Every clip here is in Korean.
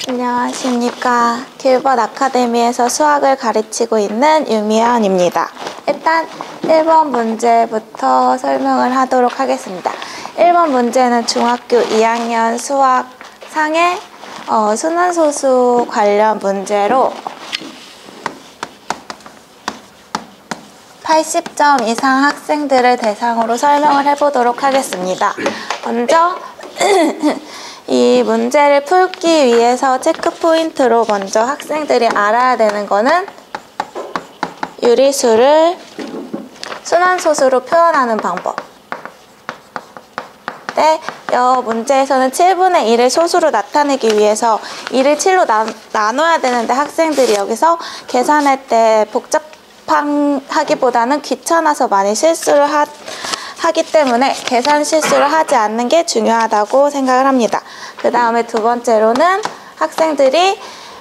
안녕하십니까. 길벗 아카데미에서 수학을 가르치고 있는 유미연입니다. 일단 1번 문제부터 설명을 하도록 하겠습니다. 1번 문제는 중학교 2학년 수학상의 순환소수 관련 문제로 80점 이상 학생들을 대상으로 설명을 해보도록 하겠습니다. 먼저 이 문제를 풀기 위해서 체크 포인트로 먼저 학생들이 알아야 되는 거는 유리수를 순환소수로 표현하는 방법. 이 문제에서는 7분의 1을 소수로 나타내기 위해서 2를 7로 나눠야 되는데 학생들이 여기서 계산할 때 복잡하기보다는 귀찮아서 많이 실수를 하기 때문에 계산 실수를 하지 않는 게 중요하다고 생각을 합니다. 그 다음에 두 번째로는 학생들이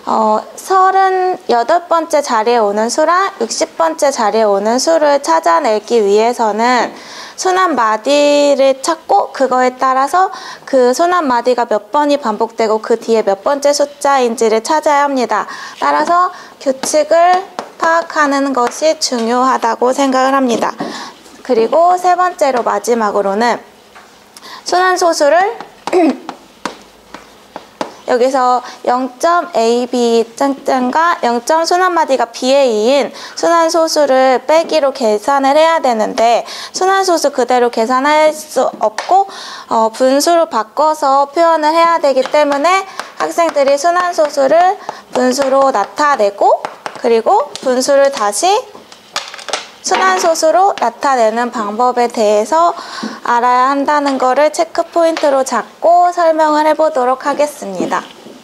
38번째 자리에 오는 수랑 60번째 자리에 오는 수를 찾아내기 위해서는 순환 마디를 찾고 그거에 따라서 그 순환 마디가 몇 번이 반복되고 그 뒤에 몇 번째 숫자인지를 찾아야 합니다. 따라서 규칙을 파악하는 것이 중요하다고 생각을 합니다. 그리고 세 번째로 마지막으로는 순환소수를 여기서 0.ab 짱짱과 0. 순환마디가 BA인 순환소수를 빼기로 계산을 해야 되는데 순환소수 그대로 계산할 수 없고 분수로 바꿔서 표현을 해야 되기 때문에 학생들이 순환소수를 분수로 나타내고 그리고 분수를 다시 순환소수로 나타내는 방법에 대해서 알아야 한다는 것을 체크 포인트로 잡고 설명을 해보도록 하겠습니다.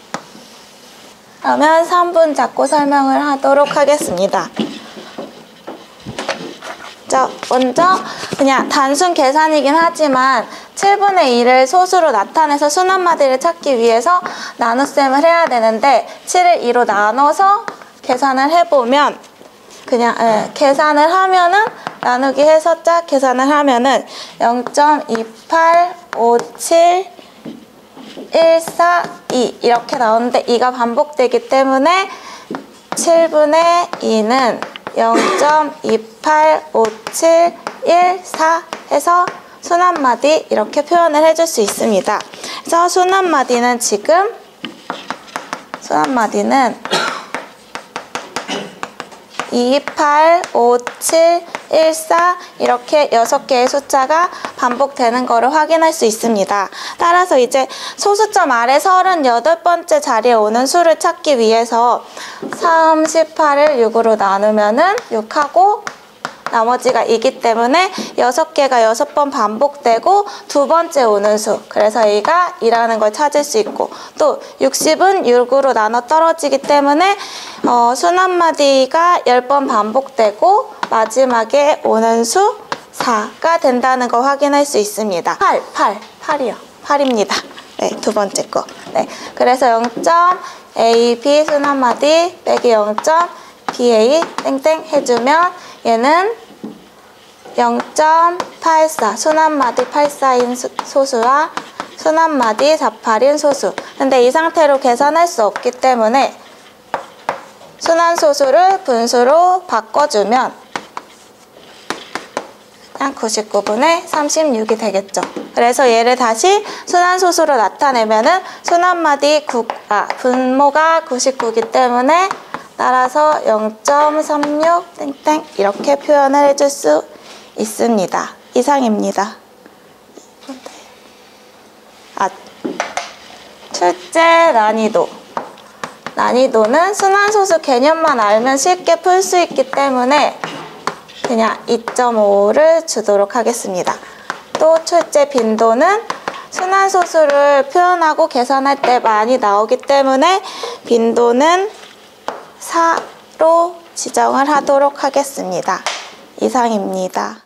그러면 3분 잡고 설명을 하도록 하겠습니다. 먼저 그냥 단순 계산이긴 하지만 7분의 1을 소수로 나타내서 순환마디를 찾기 위해서 나눗셈을 해야 되는데 7을 2로 나눠서 계산을 해보면 그냥 계산을 하면은 나누기 해서 짝 계산을 하면은 0.2857142 이렇게 나오는데 2가 반복되기 때문에 7분의 2는 0.2857114 해서 순환마디 이렇게 표현을 해줄 수 있습니다. 그래서 순환마디는 285714 이렇게 6개의 숫자가 반복되는 거를 확인할 수 있습니다. 따라서 이제 소수점 아래 38번째 자리에 오는 수를 찾기 위해서 38을 6으로 나누면은 6하고 나머지가 2기 때문에 6개가 6번 반복되고 두 번째 오는 수. 그래서 A가 2라는 걸 찾을 수 있고 또 60은 6으로 나눠 떨어지기 때문에 순환마디가 10번 반복되고 마지막에 오는 수 4가 된다는 걸 확인할 수 있습니다. 8이요. 8입니다. 네, 두 번째 거. 네, 그래서 0.AB 순환마디 빼기 0.BA 땡땡 해주면 얘는 0.84 순환마디 84인 소수와 순환마디 48인 소수. 근데 이 상태로 계산할 수 없기 때문에 순환소수를 분수로 바꿔주면 그냥 99분의 36이 되겠죠. 그래서 얘를 다시 순환소수로 나타내면은 순환마디 분모가 99이기 때문에 따라서 0.36 땡땡 이렇게 표현을 해줄 수 있습니다. 이상입니다. 출제 난이도. 난이도는 순환소수 개념만 알면 쉽게 풀 수 있기 때문에 그냥 2.5를 주도록 하겠습니다. 또 출제 빈도는 순환소수를 표현하고 계산할 때 많이 나오기 때문에 빈도는 4로 지정을 하도록 하겠습니다. 이상입니다.